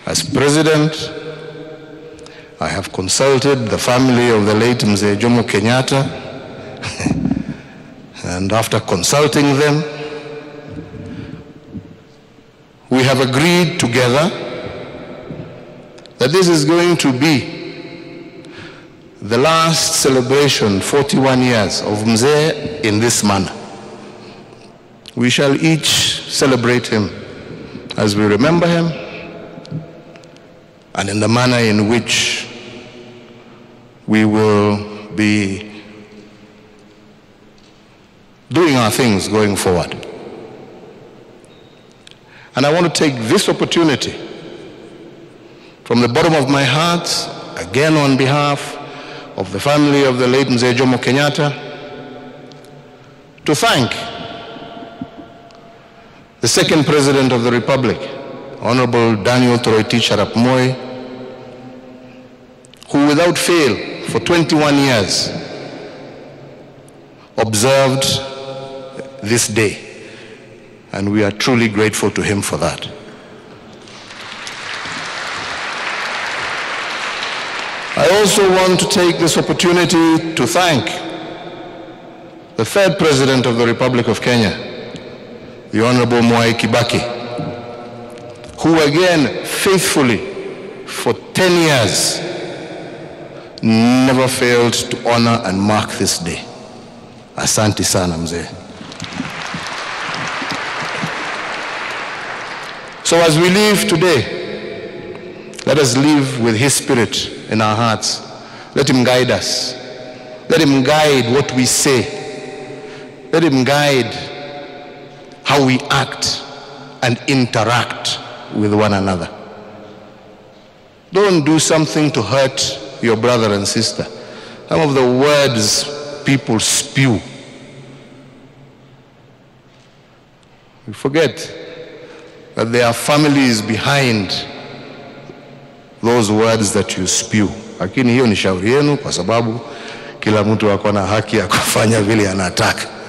As President, I have consulted the family of the late Mzee Jomo Kenyatta, and after consulting them, we have agreed together that this is going to be the last celebration, 41 years, of Mzee in this manner. We shall each celebrate him as we remember him and in the manner in which we will be doing our things going forward. And I want to take this opportunity from the bottom of my heart, again on behalf of the family of the late Mzee Jomo Kenyatta, to thank the second President of the Republic, Honorable Daniel Toroitich, Arap Moi, who without fail for 21 years observed this day. And we are truly grateful to him for that. I also want to take this opportunity to thank the third President of the Republic of Kenya, the Honorable Mwai Kibaki, who again faithfully for 10 years never failed to honor and mark this day. Asante sana mzee. So as we leave today, let us live with his spirit in our hearts. Let him guide us. Let him guide what we say. Let him guide how we act and interact with one another. Don't do something to hurt your brother and sister. Some of the words people spew, we forget that there are families behind those words that you spew. Lakini hiyo ni shauri yenu, kwa sababu kila mtu ako na haki ya kufanya vile anataka.